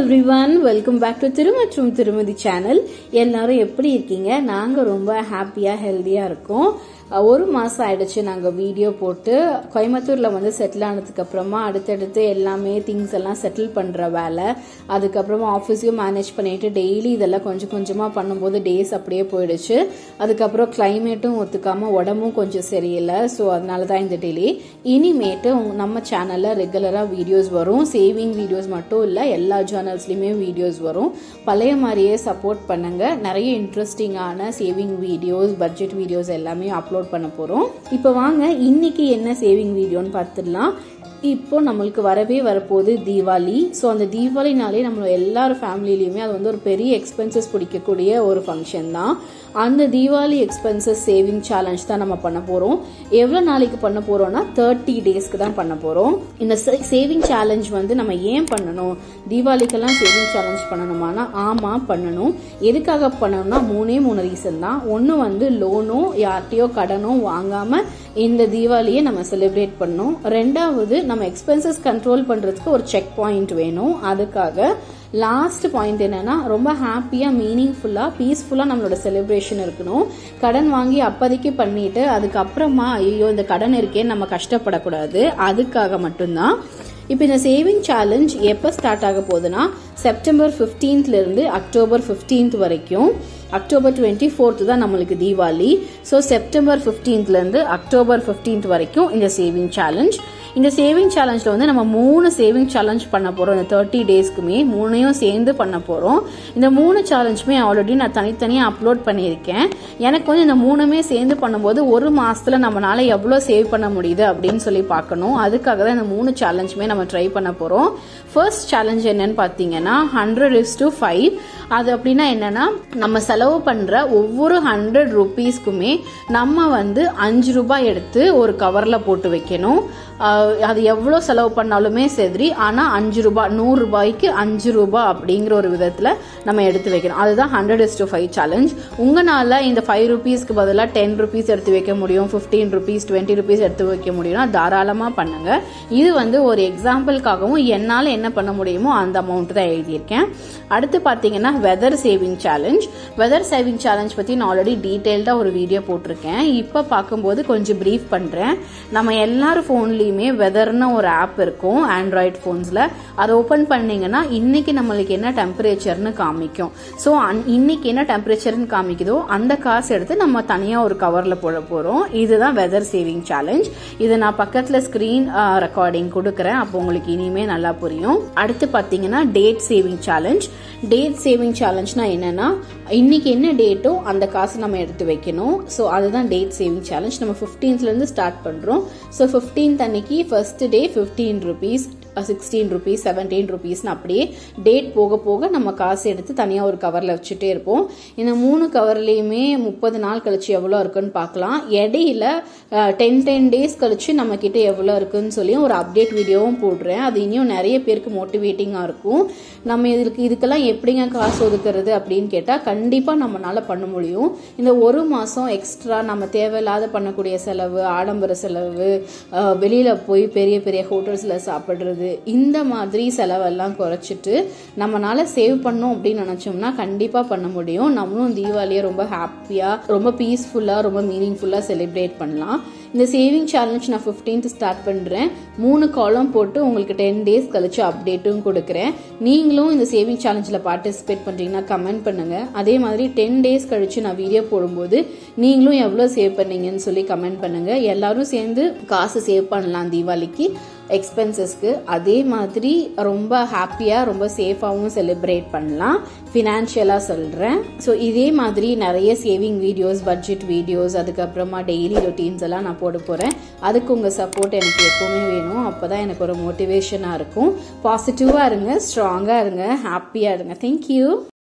everyone, welcome back to Tirumadi channel. எல்லாரும் எப்படி இருக்கீங்க? நாங்க ரொம்ப ஹாப்பியா ஹெல்தியா இருக்கோம். ஒரு மாசம் ஆயிடுச்சு நாங்க வீடியோ போட்டு கோயம்புத்தூர்ல வந்து செட்டில் ஆனதுக்கு அப்புறமா அடுத்தடுத்து எல்லாமே திங்ஸ் எல்லாம் செட்டில் பண்ற வேலை, அதுக்கப்புறமா ஆஃபீஸையும் மேனேஜ் பண்ணிட்டு டெய்லி இதெல்லாம் கொஞ்சம் கொஞ்சமா பண்ணும்போது டேஸ் அப்படியே போயிடுச்சு. அதுக்கப்புறம் கிளைமேட்டும் ஒத்துக்காம உடம்பும் கொஞ்சம் சரியில்லை. ஸோ அதனாலதான் இந்த டிலே. இனிமேட்டு நம்ம சேனல்ல ரெகுலரா வீடியோஸ் வரும். சேவிங் வீடியோஸ் மட்டும் இல்ல, எல்லா சேனல்ஸ்லயுமே வீடியோஸ் வரும். பழைய மாதிரியே சப்போர்ட் பண்ணுங்க. நிறைய இன்ட்ரெஸ்டிங்கான சேவிங் வீடியோஸ், பட்ஜெட் வீடியோஸ் எல்லாமே அப்லோட் பண்ண போறோம். இப்போ வாங்க இன்னைக்கு என்ன சேவிங் வீடியோன்னு பார்த்துடலாம். இப்போ நம்மளுக்கு வரப்போகுது தீபாவளி. ஸோ அந்த தீபாவளினாலே நம்ம எல்லாரும் ஃபேமிலிலையுமே அது வந்து ஒரு பெரிய எக்ஸ்பென்சஸ் பிடிக்கக்கூடிய ஒரு ஃபங்க்ஷன் தான். அந்த தீபாவளி எக்ஸ்பென்சஸ் சேவிங் சேலஞ்ச் தான் நம்ம பண்ண போறோம். எவ்வளவு நாளைக்கு பண்ண போறோம்னா 30 டேஸ்க்கு தான் பண்ண போறோம். இந்த சேவிங் சேலஞ்ச் வந்து நம்ம ஏன் பண்ணணும்? தீபாவளிக்கெல்லாம் சேவிங் சேலஞ்ச் பண்ணணுமானா ஆமா பண்ணணும். எதுக்காக பண்ணணும்னா மூணு ரீசன் தான். ஒன்னு வந்து லோனோ யார்ட்டையோ கடனோ வாங்காம இந்த தீபாவளியை நம்ம செலிப்ரேட் பண்ணணும். ரெண்டாவது நம்ம எக்ஸ்பென்சஸ் கண்ட்ரோல் பண்றதுக்கு ஒரு செக் பாயிண்ட் வேணும். அதுக்காக லாஸ்ட் பாயிண்ட் என்னன்னா ரொம்ப ஹாப்பியா, மீனிங்ஃபுல்லா, பீஸ்ஃபுல்லா நம்மளோட செலிப்ரேஷன் இருக்கணும். கடன் வாங்கி அப்போதைக்கு பண்ணிட்டு அதுக்கப்புறமா ஐயோ இந்த கடன் இருக்கேன்னு நம்ம கஷ்டப்படக்கூடாது. அதுக்காக மட்டும்தான். இப்போ இந்த சேவிங் சேலஞ்ச் எப்போ ஸ்டார்ட் ஆக போகுதுன்னா செப்டம்பர் 15th இருந்து அக்டோபர் 15th வரைக்கும். அக்டோபர் 24th தான் நம்மளுக்கு தீபாவளி. ஸோ செப்டம்பர் 15th இருந்து அக்டோபர் 15th வரைக்கும் இந்த சேவிங் சேலஞ்ச். இந்த சேவிங் சேலஞ்சில் வந்து நம்ம 3 சேவிங் சேலஞ்ச் பண்ண போறோம். இந்த 30 டேஸ்க்குமே 3ஐயும் சேர்ந்து பண்ண போறோம். இந்த 3 சேலஞ்சுமே ஆல்ரெடி நான் தனித்தனியாக அப்லோட் பண்ணியிருக்கேன். எனக்கு வந்து இந்த 3மே சேர்ந்து பண்ணும்போது ஒரு மாசத்துல நம்மளால எவ்வளோ சேவ் பண்ண முடியுது அப்படின்னு சொல்லி பார்க்கணும். அதுக்காக தான் இந்த 3 சேலஞ்சுமே நம்ம ட்ரை பண்ண போறோம். ஃபர்ஸ்ட் சேலஞ்ச் என்னன்னு பார்த்தீங்கன்னா 100:5. அது அப்படின்னா என்னன்னா நம்ம செலவு பண்ற ஒவ்வொரு 100 ரூபீஸ்க்குமே நம்ம வந்து 5 ரூபாய் எடுத்து ஒரு கவர்ல போட்டு வைக்கணும். அது எவ்வளோ செலவு பண்ணாலுமே சரி, ஆனா 5 ரூபாய், 100 ரூபாய்க்கு 5 ரூபாய் அப்படிங்கிற ஒரு விதத்துல நம்ம எடுத்து வைக்கணும். அதுதான் 100:5 சேலஞ்ச். உங்களால இந்த 5 ரூபீஸ்க்கு பதிலாக 10 ரூபீஸ் எடுத்து வைக்க முடியும், 15 ரூபீஸ், 20 ரூபீஸ் எடுத்து வைக்க முடியும்னா தாராளமா பண்ணுங்க. இது வந்து ஒரு எக்ஸாம்பிளுக்காகவும் என்னால என்ன பண்ண முடியுமோ அந்த அமௌண்ட் தான் எழுதியிருக்கேன். அடுத்து பாத்தீங்கன்னா weather saving challenge. Weather saving challenge பத்தி நான் ஆல்ரெடி டீடைல்டா ஒரு வீடியோ போட்டிருக்கேன். இப்ப பார்க்கும்போது கொஞ்சம் பிரீஃப் பண்றேன். நம்ம எல்லாரும் போன்லயுமே வெதர்னு ஒரு ஆப் இருக்கும் ஆண்ட்ராய்டு போன்ஸ்ல. அதை ஓபன் பண்ணீங்கன்னா இன்னைக்கு நம்மளுக்கு என்ன டெம்பரேச்சர்னு காமிக்கும். ஸோ இன்னைக்கு என்ன டெம்பரேச்சர்னு காமிக்குதோ அந்த காசு எடுத்து நம்ம தனியா ஒரு கவர்ல போட போறோம். இதுதான் வெதர் சேவிங் சேலஞ்ச். இது நான் பக்கத்துல ஸ்கிரீன் ரெக்கார்டிங் கொடுக்கறேன். அப்போ உங்களுக்கு இனிமே நல்லா புரியும். அடுத்து பாத்தீங்கன்னா date saving challenge. Date saving சேலஞ்ச்னா என்னன்னா இன்னைக்கு என்ன டேட்டோ அந்த காசு நம்ம எடுத்து வைக்கணும். ஸோ அதுதான் டேட் சேவிங் சேலஞ்ச். நம்ம 15th இருந்து ஸ்டார்ட் பண்றோம். ஸோ 15th அன்னைக்கு ஃபர்ஸ்ட் டே 15 ரூபீஸ், 16 ரூபீஸ், 17 ரூபீஸ்னு அப்படியே டேட் போக போக நம்ம காசு எடுத்து தனியாக ஒரு கவரில் வச்சுட்டே இருப்போம். இந்த 3 கவர்லையுமே 30 நாள் கழிச்சு எவ்வளோ இருக்குன்னு பார்க்கலாம். இடையில 10 டேஸ் கழிச்சு நம்ம கிட்ட எவ்வளோ இருக்குன்னு சொல்லி ஒரு அப்டேட் வீடியோவும் போடுறேன். அது இன்னும் நிறைய பேருக்கு மோட்டிவேட்டிங்காக இருக்கும். நம்ம இதுக்கெல்லாம் எப்படிங்க காசு ஒதுக்குறது அப்படின்னு கேட்டால் கண்டிப்பாக நம்மளால பண்ண முடியும். இந்த ஒரு மாதம் எக்ஸ்ட்ரா நம்ம தேவையில்லாத பண்ணக்கூடிய செலவு, ஆடம்பர செலவு, வெளியில போய் பெரிய பெரிய ஹோட்டல்ஸ்ல சாப்பிடுறது, இந்த மாதிரி செலவெல்லாம் குறைச்சிட்டு நம்மளால சேவ் பண்ணோம் அப்படின்னு நினைச்சோம்னா கண்டிப்பா பண்ண முடியும். நம்மளும் தீபாவளியை ரொம்ப ஹாப்பியா, ரொம்ப பீஸ்ஃபுல்லா, ரொம்ப மீனிங்ஃபுல்லா செலிப்ரேட் பண்ணலாம். இந்த சேவிங் சேலஞ்ச் நான் 15th ஸ்டார்ட் பண்றேன். 3 காலம் போட்டு உங்களுக்கு 10 டேஸ் கழிச்சு அப்டேட்டும் கொடுக்குறேன். நீங்களும் இந்த சேவிங் சேலஞ்சில் பார்ட்டிசிபேட் பண்றீங்கன்னா கமெண்ட் பண்ணுங்க. அதே மாதிரி 10 டேஸ் கழிச்சு நான் வீடியோ போடும்போது நீங்களும் எவ்வளோ சேவ் பண்ணீங்கன்னு சொல்லி கமெண்ட் பண்ணுங்க. எல்லாரும் சேர்ந்து காசு சேவ் பண்ணலாம் தீபாவளிக்கு எக்ஸ்பென்சஸ்க்கு. அதே மாதிரி ரொம்ப ஹாப்பியா, ரொம்ப சேஃபாவும் செலிப்ரேட் பண்ணலாம். ஃபினான்ஷியலா சொல்றேன். ஸோ இதே மாதிரி நிறைய சேவிங் வீடியோஸ், பட்ஜெட் வீடியோஸ், அதுக்கப்புறமா டெய்லி ரொட்டீன்ஸ் எல்லாம் நான் போட போறேன். அதுக்கு உங்க சப்போர்ட் எனக்கு எப்பவுமே வேணும். அப்பதான் எனக்கு ஒரு மோட்டிவேஷனா இருக்கும். பாசிட்டிவா இருங்க, ஸ்ட்ராங்கா இருங்க, ஹாப்பியா இருங்க. தேங்க்யூ.